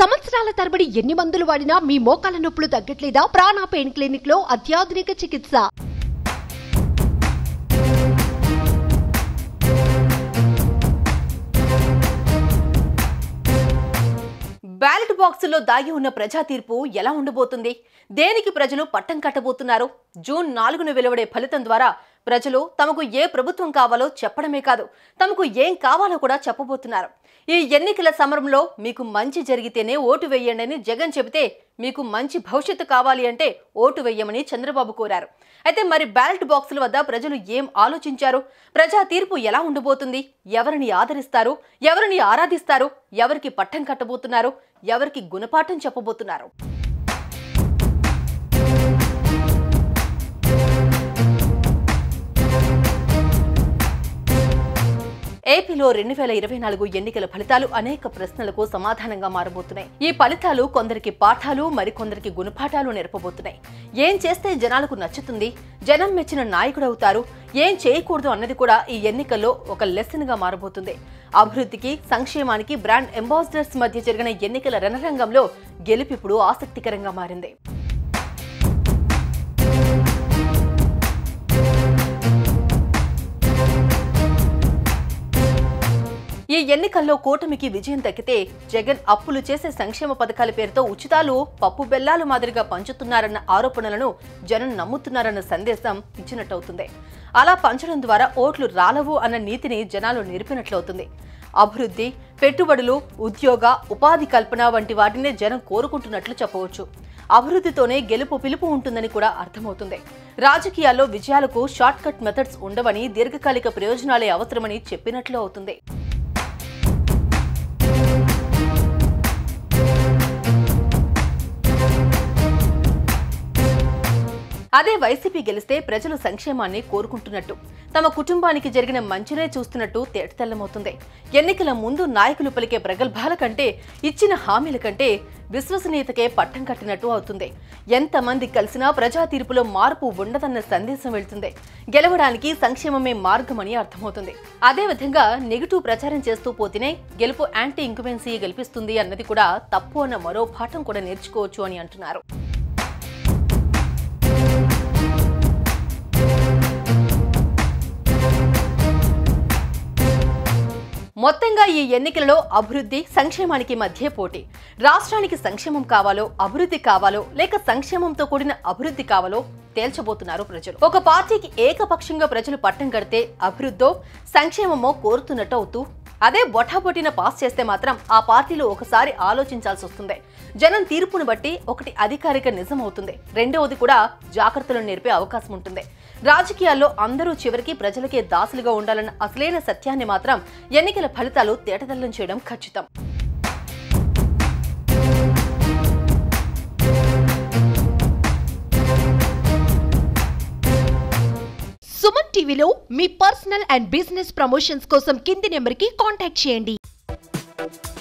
సంవత్సరాల తరబడి ఎన్ని మందులు వాడినా మీ మోకాల నొప్పులు తగ్గట్లేదా? ప్రాణ పెయిన్ క్లినిక్ లో అత్యాధునిక చికిత్స. బ్యాలెట్ బాక్సుల్లో దాగి ఉన్న ప్రజా తీర్పు ఎలా ఉండబోతుంది? దేనికి ప్రజలు పట్టం కట్టబోతున్నారు? జూన్ 4న వెలువడే ఫలితం ద్వారా ప్రజలు తమకు ఏ ప్రభుత్వం కావాలో చెప్పడమే కాదు, తమకు ఏం కావాలో కూడా చెప్పబోతున్నారు. ఈ ఎన్నికల సమరంలో మీకు మంచి జరిగితేనే ఓటు వేయండి అని జగన్ చెబితే, మీకు మంచి భవిష్యత్తు కావాలి అంటే ఓటు వేయమని చంద్రబాబు కోరారు. అయితే మరి బ్యాలెట్ బాక్సుల వద్ద ప్రజలు ఏం ఆలోచించారు? ప్రజా తీర్పు ఎలా ఉండబోతుంది? ఎవరిని ఆదరిస్తారు? ఎవరిని ఆరాధిస్తారు? ఎవరికి పట్టం కట్టబోతున్నారు? ఎవరికి గుణపాఠం చెప్పబోతున్నారు? ఏపీలో 2024 ఎన్నికల ఫలితాలు అనేక ప్రశ్నలకు సమాధానంగా మారబోతున్నాయి. ఈ ఫలితాలు కొందరికి పాఠాలు, మరికొందరికి గుణపాఠాలు నేర్పబోతున్నాయి. ఏం చేస్తే జనాలకు నచ్చుతుంది, జనం మెచ్చిన నాయకుడు అవుతారు, ఏం చేయకూడదు అన్నది కూడా ఈ ఎన్నికల్లో ఒక లెసన్ గా మారబోతుంది. అభివృద్ధికి, సంక్షేమానికి బ్రాండ్ అంబాసిడర్స్ మధ్య జరిగిన ఎన్నికల రణరంగంలో గెలుపిప్పుడు ఆసక్తికరంగా మారింది. ఈ ఎన్నికల్లో కూటమికి విజయం దక్కితే జగన్ అప్పులు చేసే సంక్షేమ పథకాల పేరుతో ఉచితాలు పప్పు బెల్లాలు మాదిరిగా పంచుతున్నారన్న ఆరోపణలను జనం నమ్ముతున్నారన్న సందేశం ఇచ్చినట్టవుతుంది. అలా పంచడం ద్వారా ఓట్లు రాలవు అన్న నీతిని జనాలు నేర్పినట్లవుతుంది. అభివృద్ధి, పెట్టుబడులు, ఉద్యోగ, ఉపాధి కల్పన వంటి వాటినే జనం కోరుకుంటున్నట్లు చెప్పవచ్చు. అభివృద్ధితోనే గెలుపు పిలుపు ఉంటుందని కూడా అర్థమవుతుంది. రాజకీయాల్లో విజయాలకు షార్ట్ కట్ మెథడ్స్ ఉండవని, దీర్ఘకాలిక ప్రయోజనాలే అవసరమని చెప్పినట్లు అవుతుంది. అదే వైసీపీ గెలిస్తే ప్రజలు సంక్షేమాన్ని కోరుకుంటున్నట్టు, తమ కుటుంబానికి జరిగిన మంచినే చూస్తున్నట్టు తేటతెల్లమవుతుంది. ఎన్నికల ముందు నాయకులు పలికే ప్రగల్భాల కంటే, ఇచ్చిన హామీల కంటే విశ్వసనీయతకే పట్టం కట్టినట్టు అవుతుంది. ఎంతమంది కలిసినా ప్రజా తీర్పులో మార్పు ఉండదన్న సందేశం వెళ్తుంది. గెలవడానికి సంక్షేమమే మార్గమని అర్థమవుతుంది. అదేవిధంగా నెగిటివ్ ప్రచారం చేస్తూ పోతేనే గెలుపు యాంటీ ఇంక్యుబెన్సీ గెలిపిస్తుంది అన్నది కూడా తప్పు అన్న మరో పాఠం కూడా నేర్చుకోవచ్చు అని అంటున్నారు. మొత్తంగా ఈ ఎన్నికలలో అభివృద్ధి, సంక్షేమానికి మధ్య పోటీ. రాష్ట్రానికి సంక్షేమం కావాలో, అభివృద్ధి కావాలో, లేక సంక్షేమంతో కూడిన అభివృద్ధి కావాలో తేల్చబోతున్నారు ప్రజలు. ఒక పార్టీకి ఏకపక్షంగా ప్రజలు పట్టం కడితే అభివృద్ధో, సంక్షేమమో కోరుతున్నట్టు అవుతూ, అదే బొటాబొటిన పాస్ చేస్తే మాత్రం ఆ పార్టీలు ఒకసారి ఆలోచించాల్సి వస్తుంది. జనం తీర్పును బట్టి ఒకటి అధికారిక నిజం అవుతుంది, రెండవది కూడా జాగ్రత్తలు నేర్పే అవకాశం ఉంటుంది. రాజకీయాల్లో అందరూ చివరికి ప్రజలకే దాసులుగా ఉండాలన్న అసలైన సత్యాన్ని మాత్రం ఎన్నికల ఫలితాలు తేటతెల్లం చేయడం ఖచ్చితం. సుమన్ టీవీలో మీ పర్సనల్ అండ్ బిజినెస్ ప్రమోషన్స్ కోసం కింది నెంబర్కి కాంటాక్ట్ చేయండి.